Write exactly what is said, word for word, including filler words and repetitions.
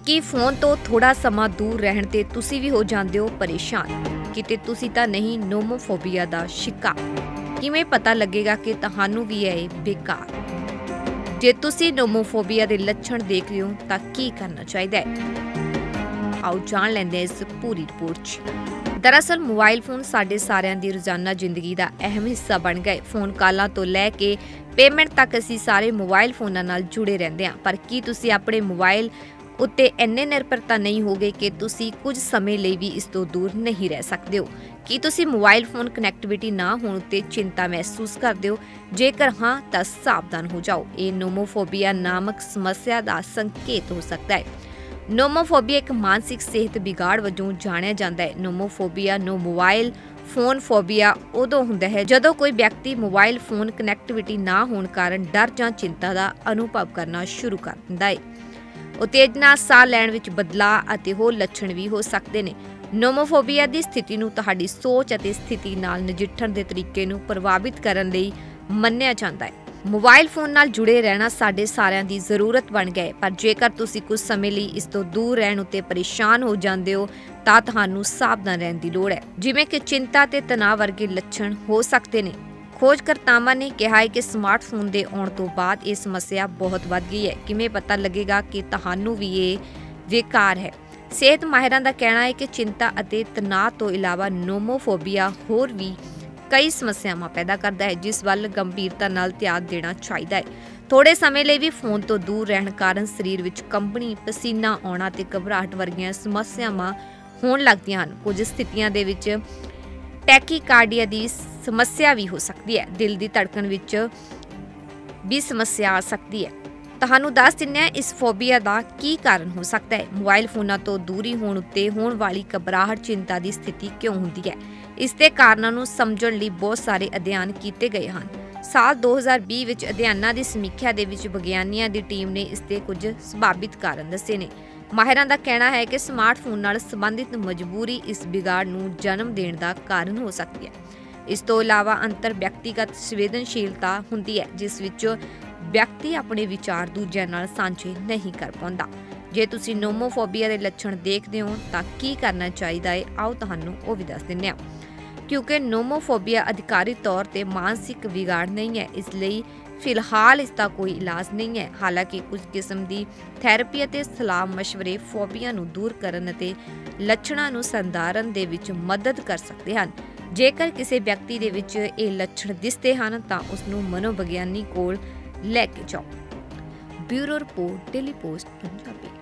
कि फोन तो थोड़ा समा दूर रहण ते तुसी भी हो जांदे हो परेशान। किते तुसी तां नहीं नोमोफोबिया दा शिकार। किवें पता लगेगा कि तुहानू भी है बेकार? जे तुसी नोमोफोबिया दे लक्षण देख रहे हो तां की करना चाहिदा है? आओ जान लैंदे हां इस पूरी रिपोर्ट च। दरअसल मोबाइल फोन साडे सारिਆਂ ਦੀ रोजाना जिंदगी ਦਾ अहम हिस्सा बन गए। फोन ਕਾਲਾਂ ਤੋਂ ਲੈ ਕੇ ਪੇਮੈਂਟ ਤੱਕ ਅਸੀਂ ਸਾਰੇ ਮੋਬਾਈਲ ਫੋਨਾਂ ਨਾਲ ਜੁੜੇ ਰਹਿੰਦੇ ਹਾਂ। ਪਰ ਕੀ ਤੁਸੀਂ ਆਪਣੇ ਮੋਬਾਈਲ ਉੱਤੇ ਇੰਨੇ ਨਿਰਭਰਤਾ ਨਹੀਂ ਹੋਗੇ ਕਿ ਤੁਸੀਂ ਕੁਝ ਸਮੇਂ ਲਈ ਵੀ ਇਸ ਤੋਂ ਦੂਰ ਨਹੀਂ ਰਹਿ ਸਕਦੇ ਹੋ? ਕੀ ਤੁਸੀਂ ਮੋਬਾਈਲ ਫੋਨ ਕਨੈਕਟੀਵਿਟੀ ਨਾ ਹੋਣ ਉੱਤੇ ਚਿੰਤਾ ਮਹਿਸੂਸ ਕਰਦੇ ਹੋ? ਜੇਕਰ ਹਾਂ ਤਾਂ ਸਾਵਧਾਨ ਹੋ ਜਾਓ। ਇਹ ਨੋਮੋਫੋਬੀਆ ਨਾਮਕ ਸਮੱਸਿਆ ਦਾ ਸੰਕੇਤ ਹੋ ਸਕਦਾ ਹੈ। ਨੋਮੋਫੋਬੀਆ ਇੱਕ ਮਾਨਸਿਕ ਸਿਹਤ ਵਿਗਾੜ ਵਜੋਂ ਜਾਣਿਆ ਜਾਂਦਾ ਹੈ। ਨੋਮੋਫੋਬੀਆ ਨੂੰ ਮੋਬਾਈਲ ਫੋਨ ਫੋਬੀਆ ਉਦੋਂ ਹੁੰਦਾ ਹੈ ਜਦੋਂ ਕੋਈ ਵਿਅਕਤੀ ਮੋਬਾਈਲ ਫੋਨ ਕਨੈਕਟੀਵਿਟੀ ਨਾ ਹੋਣ ਕਾਰਨ ਡਰ ਜਾਂ ਚਿੰਤਾ ਦਾ ਅਨੁਭਵ ਕਰਨਾ ਸ਼ੁਰੂ ਕਰ ਦਿੰਦਾ ਹੈ। ਉਤੇਜਨਾ, ਸਾਹ ਲੈਣ ਵਿੱਚ ਬਦਲਾਅ ਅਤੇ ਹੋਰ ਲੱਛਣ ਵੀ ਹੋ ਸਕਦੇ ਨੇ। ਨੋਮੋਫੋਬੀਆ ਦੀ ਸਥਿਤੀ ਨੂੰ ਤੁਹਾਡੀ ਸੋਚ ਅਤੇ ਸਥਿਤੀ ਨਾਲ ਨਜਿੱਠਣ ਦੇ ਤਰੀਕੇ ਨੂੰ ਪ੍ਰਭਾਵਿਤ ਕਰਨ ਲਈ ਮੰਨਿਆ ਜਾਂਦਾ ਹੈ। ਮੋਬਾਈਲ ਫੋਨ ਨਾਲ ਜੁੜੇ ਰਹਿਣਾ ਸਾਡੇ ਸਾਰਿਆਂ ਦੀ ਜ਼ਰੂਰਤ ਬਣ ਗਿਆ ਹੈ, ਪਰ ਜੇਕਰ ਤੁਸੀਂ ਕੁਝ ਸਮੇਂ ਲਈ ਇਸ ਤੋਂ ਦੂਰ ਰਹਿਣ ਉੱਤੇ ਪਰੇਸ਼ਾਨ ਹੋ ਜਾਂਦੇ ਹੋ ਤਾਂ ਤੁਹਾਨੂੰ ਸਾਵਧਾਨ ਰਹਿਣ ਦੀ ਲੋੜ ਹੈ, ਜਿਵੇਂ ਕਿ ਚਿੰਤਾ ਤੇ ਤਣਾਅ ਵਰਗੇ ਲੱਛਣ ਹੋ ਸਕਦੇ ਨੇ। ਖੋਜਕਰਤਾਵਾਂ ਨੇ ਕਿਹਾ ਹੈ ਕਿ ਸਮਾਰਟਫੋਨ ਦੇ ਆਉਣ ਤੋਂ ਬਾਅਦ ਇਹ ਸਮੱਸਿਆ ਬਹੁਤ ਵੱਧ ਗਈ ਹੈ। ਕਿਵੇਂ ਪਤਾ ਲੱਗੇਗਾ ਕਿ ਤੁਹਾਨੂੰ ਵੀ ਇਹ ਵਿਕਾਰ ਹੈ? ਸਿਹਤ ਮਾਹਿਰਾਂ ਦਾ ਕਹਿਣਾ ਹੈ ਕਿ ਚਿੰਤਾ ਅਤੇ ਤਣਾਅ ਤੋਂ ਇਲਾਵਾ ਨੋਮੋਫੋਬੀਆ ਹੋਰ ਵੀ ਕਈ ਸਮੱਸਿਆਵਾਂ ਪੈਦਾ ਕਰਦਾ ਹੈ, ਜਿਸ ਵੱਲ ਗੰਭੀਰਤਾ ਨਾਲ ਧਿਆਨ ਦੇਣਾ ਚਾਹੀਦਾ ਹੈ। ਥੋੜੇ ਸਮੇਂ ਲਈ ਵੀ ਫੋਨ ਤੋਂ ਦੂਰ ਰਹਿਣ ਕਾਰਨ ਸਰੀਰ ਵਿੱਚ ਕੰਬਣੀ, ਪਸੀਨਾ ਆਉਣਾ ਤੇ ਘਬਰਾਹਟ ਵਰਗੀਆਂ ਸਮੱਸਿਆਵਾਂ ਹੋਣ ਲੱਗਦੀਆਂ ਹਨ। ਕੁਝ ਸਥਿਤੀਆਂ ਦੇ ਵਿੱਚ ਟੈਕੀਕਾਰਡੀਆ ਦੀ ਸਮੱਸਿਆ ਵੀ ਹੋ ਸਕਦੀ ਹੈ। ਦਿਲ ਦੀ ਧੜਕਣ ਵਿੱਚ ਵੀ ਸਮੱਸਿਆ ਆ ਸਕਦੀ ਹੈ। ਤੁਹਾਨੂੰ ਦੱਸ ਦਿੰਦੇ ਹਾਂ ਇਸ ਫੋਬੀਆ ਦਾ ਕੀ ਕਾਰਨ ਹੋ ਸਕਦਾ ਹੈ। ਮੋਬਾਈਲ ਫੋਨਾਂ ਤੋਂ ਦੂਰੀ ਹੋਣ ਉੱਤੇ ਹੋਣ ਵਾਲੀ ਘਬਰਾਹਟ ਚਿੰਤਾ ਦੀ ਸਥਿਤੀ ਕਿਉਂ ਹੁੰਦੀ ਹੈ? ਇਸ ਦੇ ਕਾਰਨਾਂ ਨੂੰ ਸਮਝਣ ਲਈ ਬਹੁਤ ਸਾਰੇ ਅਧਿਐਨ ਕੀਤੇ ਗਏ ਹਨ। ਸਾਲ ਦੋ ਹਜ਼ਾਰ ਵੀਹ ਵਿੱਚ ਅਧਿਐਨਾਂ ਦੀ ਸਮੀਖਿਆ ਦੇ ਵਿੱਚ ਵਿਗਿਆਨੀਆਂ ਦੀ ਟੀਮ ਨੇ ਇਸ ਦੇ ਕੁਝ ਸੰਭਾਵਿਤ ਕਾਰਨ ਦੱਸੇ ਨੇ। ਮਾਹਿਰਾਂ ਦਾ ਕਹਿਣਾ ਹੈ ਕਿ ਸਮਾਰਟਫੋਨ ਨਾਲ ਸੰਬੰਧਿਤ ਮਜਬੂਰੀ ਇਸ ਵਿਗਾੜ ਨੂੰ ਜਨਮ ਦੇਣ ਦਾ ਕਾਰਨ ਹੋ ਸਕਦੀ ਹੈ। ਇਸ ਤੋਂ ਇਲਾਵਾ ਅੰਤਰ ਵਿਅਕਤੀਗਤ ਸੰਵੇਦਨਸ਼ੀਲਤਾ ਹੁੰਦੀ ਹੈ, ਜਿਸ ਵਿੱਚ ਵਿਅਕਤੀ ਆਪਣੇ ਵਿਚਾਰ ਦੂਜਿਆਂ ਨਾਲ ਸਾਂਝੇ ਨਹੀਂ ਕਰ ਪਾਉਂਦਾ। ਜੇ ਤੁਸੀਂ ਨੋਮੋਫੋਬੀਆ ਦੇ ਲੱਛਣ ਦੇਖਦੇ ਹੋ ਤਾਂ ਕੀ ਕਰਨਾ ਚਾਹੀਦਾ ਹੈ, ਆਓ ਤੁਹਾਨੂੰ ਉਹ ਵੀ ਦੱਸ ਦਿੰਦੇ ਹਾਂ। ਕਿਉਂਕਿ ਨੋਮੋਫੋਬੀਆ ਅਧਿਕਾਰੀ ਤੌਰ ਤੇ ਮਾਨਸਿਕ ਵਿਗਾੜ ਨਹੀਂ ਹੈ, ਇਸ ਲਈ ਫਿਲਹਾਲ ਇਸ ਦਾ ਕੋਈ ਇਲਾਜ ਨਹੀਂ ਹੈ। ਹਾਲਾਂਕਿ ਕੁਝ ਕਿਸਮ ਦੀ ਥੈਰੇਪੀ ਅਤੇ ਸਲਾਹ ਮਸ਼ਵਰੇ ਫੋਬੀਆ ਨੂੰ ਦੂਰ ਕਰਨ ਅਤੇ ਲੱਛਣਾਂ ਨੂੰ ਸੰਧਾਰਨ ਦੇ ਵਿੱਚ ਮਦਦ ਕਰ ਸਕਦੇ ਹਨ। ਜੇਕਰ ਕਿਸੇ ਵਿਅਕਤੀ ਦੇ ਵਿੱਚ ਇਹ ਲੱਛਣ ਦਿਸਦੇ ਹਨ ਤਾਂ ਉਸ ਨੂੰ ਮਨੋਵਿਗਿਆਨੀ ਕੋਲ ਲੈ ਕੇ ਜਾਓ। Bureau report, daily post Punjabi.